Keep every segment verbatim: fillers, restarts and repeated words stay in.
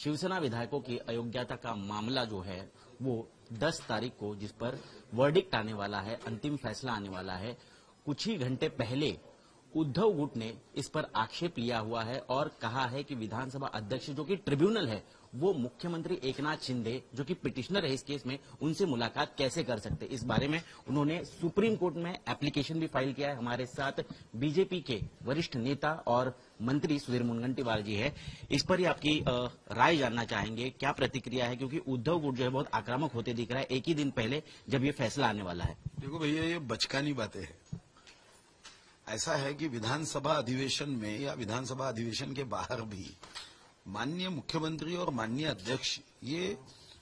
शिवसेना विधायकों की अयोग्यता का मामला जो है वो दस तारीख को, जिस पर वर्डिक्ट आने वाला है, अंतिम फैसला आने वाला है, कुछ ही घंटे पहले उद्धव गुट ने इस पर आक्षेप लिया हुआ है और कहा है कि विधानसभा अध्यक्ष जो कि ट्रिब्यूनल है वो मुख्यमंत्री एकनाथ शिंदे जो कि पिटिशनर है इस केस में, उनसे मुलाकात कैसे कर सकते। इस बारे में उन्होंने सुप्रीम कोर्ट में एप्लीकेशन भी फाइल किया है। हमारे साथ बीजेपी के वरिष्ठ नेता और मंत्री सुधीर मुनगंटीवार जी है। इस पर ही आपकी राय जानना चाहेंगे, क्या प्रतिक्रिया है, क्योंकि उद्धव गुट जो है बहुत आक्रामक होते दिख रहा है एक ही दिन पहले जब ये फैसला आने वाला है। देखो भैया, ये बचकानी बातें हैं। ऐसा है कि विधानसभा अधिवेशन में या विधानसभा अधिवेशन के बाहर भी माननीय मुख्यमंत्री और माननीय अध्यक्ष, ये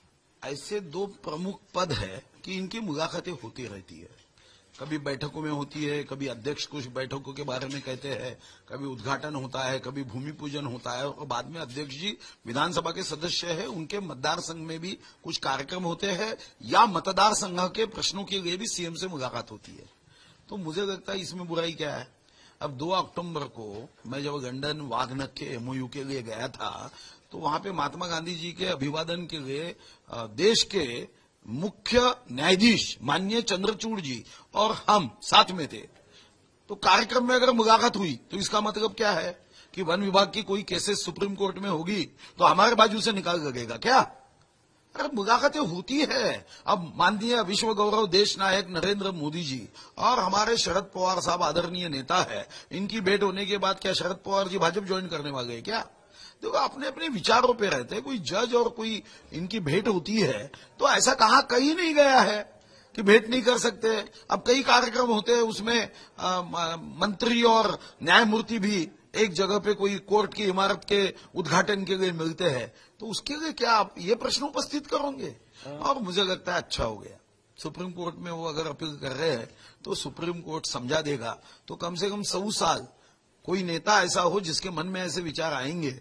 ऐसे दो प्रमुख पद है कि इनकी मुलाकातें होती रहती है। कभी बैठकों में होती है, कभी अध्यक्ष कुछ बैठकों के बारे में कहते हैं, कभी उद्घाटन होता है, कभी भूमि पूजन होता है और बाद में अध्यक्ष जी विधानसभा के सदस्य है, उनके मतदार संघ में भी कुछ कार्यक्रम होते हैं या मतदार संघ के प्रश्नों के लिए भी सीएम से मुलाकात होती है। तो मुझे लगता है इसमें बुराई क्या है। अब दो अक्टूबर को मैं जब लंदन वाघनख के एमओयू के लिए गया था तो वहां पे महात्मा गांधी जी के अभिवादन के लिए देश के मुख्य न्यायाधीश माननीय चंद्रचूड़ जी और हम साथ में थे। तो कार्यक्रम में अगर मुलाकात हुई तो इसका मतलब क्या है कि वन विभाग की कोई केसेस सुप्रीम कोर्ट में होगी तो हमारे बाजू से निकाल लगेगा क्या? अरे मुलाकातें होती है। अब माननीय विश्व गौरव देश नायक नरेंद्र मोदी जी और हमारे शरद पवार साहब आदरणीय नेता है, इनकी भेंट होने के बाद क्या शरद पवार जी भाजपा ज्वाइन करने वाले हैं क्या? देखो, अपने अपने विचारों पे रहते हैं। कोई जज और कोई इनकी भेंट होती है तो ऐसा कहाँ कहीं नहीं गया है कि भेंट नहीं कर सकते। अब कई कार्यक्रम होते हैं, उसमें आ, मंत्री और न्यायमूर्ति भी एक जगह पे कोई कोर्ट की इमारत के उद्घाटन के लिए मिलते हैं, तो उसके लिए क्या आप ये प्रश्न उपस्थित करोगे? और मुझे लगता है अच्छा हो गया सुप्रीम कोर्ट में वो अगर अपील कर रहे हैं तो सुप्रीम कोर्ट समझा देगा। तो कम से कम सौ साल कोई नेता ऐसा हो जिसके मन में ऐसे विचार आएंगे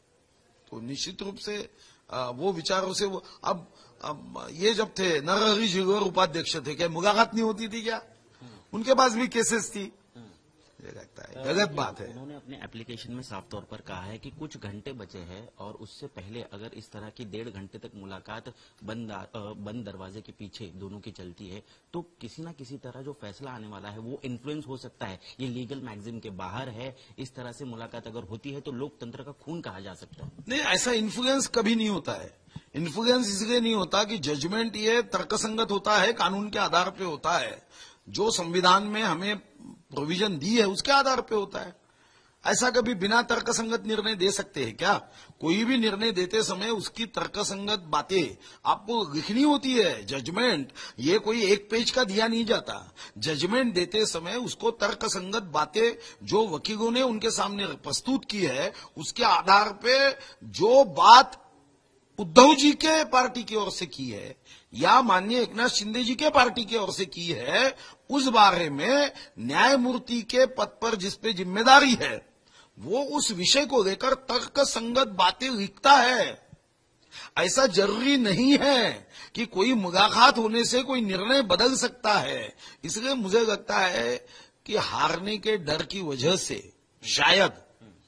तो निश्चित रूप से वो विचारों से वो अब, अब ये जब थे नरहरि झिलवर उपाध्यक्ष थे, क्या मुलाकात नहीं होती थी क्या? उनके पास भी केसेस थी। मुझे लगता है गलत बात है। उन्होंने अपने एप्लीकेशन में साफ तौर पर कहा है कि कुछ घंटे बचे हैं और उससे पहले अगर इस तरह की डेढ़ घंटे तक मुलाकात बंद बंद दरवाजे के पीछे दोनों की चलती है तो किसी ना किसी तरह जो फैसला आने वाला है वो इन्फ्लुएंस हो सकता है। ये लीगल मैगजीन के बाहर है। इस तरह से मुलाकात अगर होती है तो लोकतंत्र का खून कहा जा सकता है। नहीं, ऐसा इन्फ्लुएंस कभी नहीं होता है। इन्फ्लुएंस इसलिए नहीं होता कि जजमेंट ये तर्कसंगत होता है, कानून के आधार पर होता है, जो संविधान में हमें प्रोविजन दी है उसके आधार पे होता है। ऐसा कभी बिना तर्कसंगत निर्णय दे सकते हैं क्या? कोई भी निर्णय देते समय उसकी तर्कसंगत बातें आपको लिखनी होती है। जजमेंट ये कोई एक पेज का दिया नहीं जाता। जजमेंट देते समय उसको तर्कसंगत बातें जो वकीलों ने उनके सामने प्रस्तुत की है उसके आधार पे जो बात उद्धव जी के पार्टी की ओर से की है या माननीय एकनाथ शिंदे जी के पार्टी की ओर से की है, उस बारे में न्यायमूर्ति के पद पर जिस पे जिम्मेदारी है वो उस विषय को लेकर तर्कसंगत बातें लिखता है। ऐसा जरूरी नहीं है कि कोई मुलाकात होने से कोई निर्णय बदल सकता है। इसलिए मुझे लगता है कि हारने के डर की वजह से शायद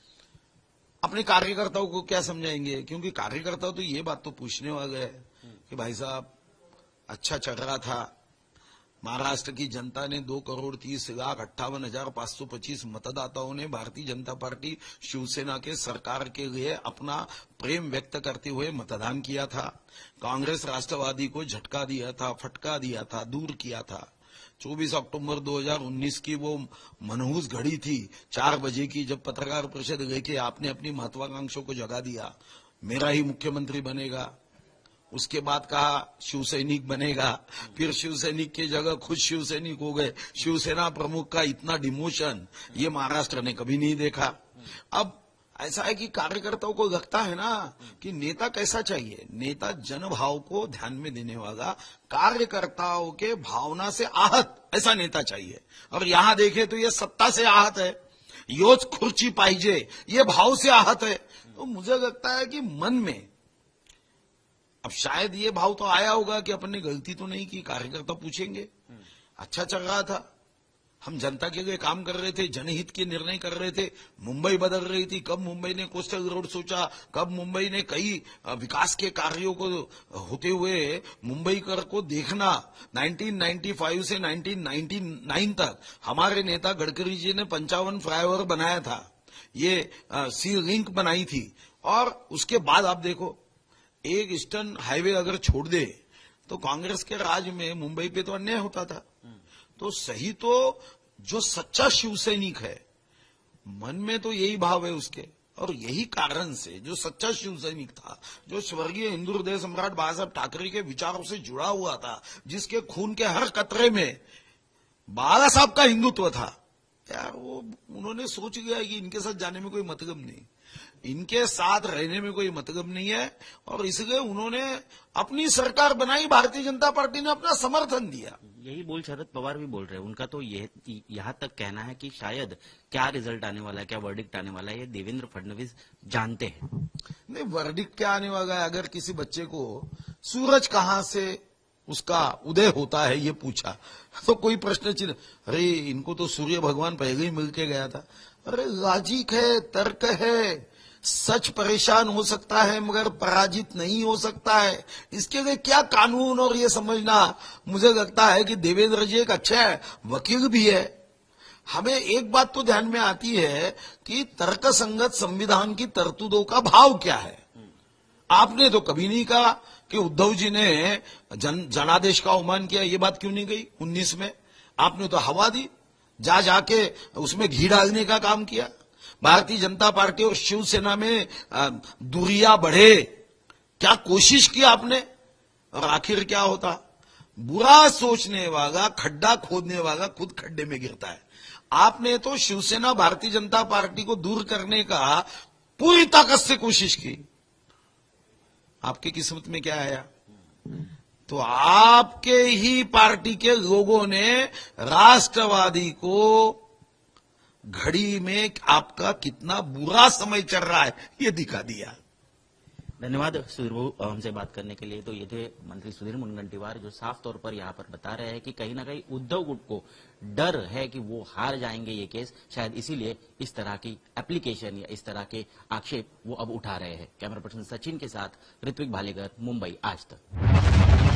अपने कार्यकर्ताओं को क्या समझाएंगे, क्योंकि कार्यकर्ता तो ये बात तो पूछने वाले हैं कि भाई साहब अच्छा चल रहा था, महाराष्ट्र की जनता ने दो करोड़ तीस लाख अट्ठावन हजार पांच सौ पच्चीस मतदाताओं ने भारतीय जनता पार्टी शिवसेना के सरकार के लिए अपना प्रेम व्यक्त करते हुए मतदान किया था। कांग्रेस राष्ट्रवादी को झटका दिया था, फटका दिया था, दूर किया था। चौबीस अक्टूबर दो हजार उन्नीस की वो मनहूस घड़ी थी चार बजे की, जब पत्रकार परिषद लेके आपने अपनी महत्वाकांक्षों को जगा दिया, मेरा ही मुख्यमंत्री बनेगा। उसके बाद कहा शिवसैनिक बनेगा, फिर शिवसैनिक की जगह खुद शिवसैनिक हो गए। शिवसेना प्रमुख का इतना डिमोशन ये महाराष्ट्र ने कभी नहीं देखा। अब ऐसा है कि कार्यकर्ताओं को लगता है ना कि नेता कैसा चाहिए, नेता जनभाव को ध्यान में देने वाला, कार्यकर्ताओं के भावना से आहत ऐसा नेता चाहिए। और यहां देखें तो ये सत्ता से आहत है, योच खुर्ची पाहिजे ये भाव से आहत है। तो मुझे लगता है कि मन में अब शायद ये भाव तो आया होगा कि अपन ने गलती तो नहीं की। कार्यकर्ता पूछेंगे अच्छा चल रहा था, हम जनता के लिए काम कर रहे थे, जनहित के निर्णय कर रहे थे। मुंबई बदल रही थी, कब मुंबई ने कोस्टल रोड सोचा, कब मुंबई ने कई विकास के कार्यों को होते हुए मुंबई कर को देखना। नाइनटीन नाइंटी फाइव से नाइनटीन नाइंटी नाइन तक हमारे नेता गडकरी जी ने पंचावन फ्लाईओवर बनाया था, ये सी लिंक बनाई थी। और उसके बाद आप देखो, एक ईस्टर्न हाईवे अगर छोड़ दे तो कांग्रेस के राज में मुंबई पे तो अन्याय होता था। तो सही तो जो सच्चा शिव सैनिक है, मन में तो यही भाव है उसके, और यही कारण से जो सच्चा शिव सैनिक था, जो स्वर्गीय हिंदू हृदय सम्राट बाला साहब ठाकरे के विचारों से जुड़ा हुआ था, जिसके खून के हर कतरे में बाला साहब का हिंदुत्व था, यार वो उन्होंने सोच लिया कि इनके साथ जाने में कोई मतलब नहीं, इनके साथ रहने में कोई मतलब नहीं है, और इसलिए उन्होंने अपनी सरकार बनाई। भारतीय जनता पार्टी ने अपना समर्थन दिया। यही बोल शरद पवार भी बोल रहे हैं। उनका तो यह यहां तक कहना है कि शायद क्या रिजल्ट आने वाला है, क्या वर्डिक्ट आने वाला है, ये देवेंद्र फडणवीस जानते हैं। नहीं, वर्डिक्ट क्या आने वाला है? अगर किसी बच्चे को सूरज कहां से उसका उदय होता है ये पूछा तो कोई प्रश्न चिन्ह, अरे इनको तो सूर्य भगवान पहले ही मिल के गया था। अरे लॉजिक है, तर्क है, सच परेशान हो सकता है मगर पराजित नहीं हो सकता है। इसके लिए क्या कानून और ये समझना, मुझे लगता है कि देवेंद्र जी एक अच्छा वकील भी है। हमें एक बात तो ध्यान में आती है कि तर्कसंगत संविधान की तरतूदों का भाव क्या है। आपने तो कभी नहीं कहा कि उद्धव जी ने जन, जनादेश का अवमान किया, ये बात क्यों नहीं गई उन्नीस में? आपने तो हवा दी, जा जाके उसमें घी डालने का काम किया। भारतीय जनता पार्टी और शिवसेना में दूरियां बढ़े, क्या कोशिश की आपने? और आखिर क्या होता? बुरा सोचने वाला, खड्डा खोदने वाला खुद खड्डे में गिरता है। आपने तो शिवसेना भारतीय जनता पार्टी को दूर करने का पूरी ताकत से कोशिश की। आपकी किस्मत में क्या आया? तो आपके ही पार्टी के लोगों ने राष्ट्रवादी को घड़ी में आपका कितना बुरा समय चल रहा है ये दिखा दिया। धन्यवाद सुधीर बाबू हमसे बात करने के लिए। तो ये थे मंत्री सुधीर मुनगंटीवार, जो साफ तौर पर यहाँ पर बता रहे हैं कि कहीं ना कहीं उद्धव गुट को डर है कि वो हार जाएंगे ये केस, शायद इसीलिए इस तरह की एप्लीकेशन या इस तरह के आक्षेप वो अब उठा रहे हैं। कैमरा पर्सन सचिन के साथ ऋत्विक भालेकर, मुंबई आज तक।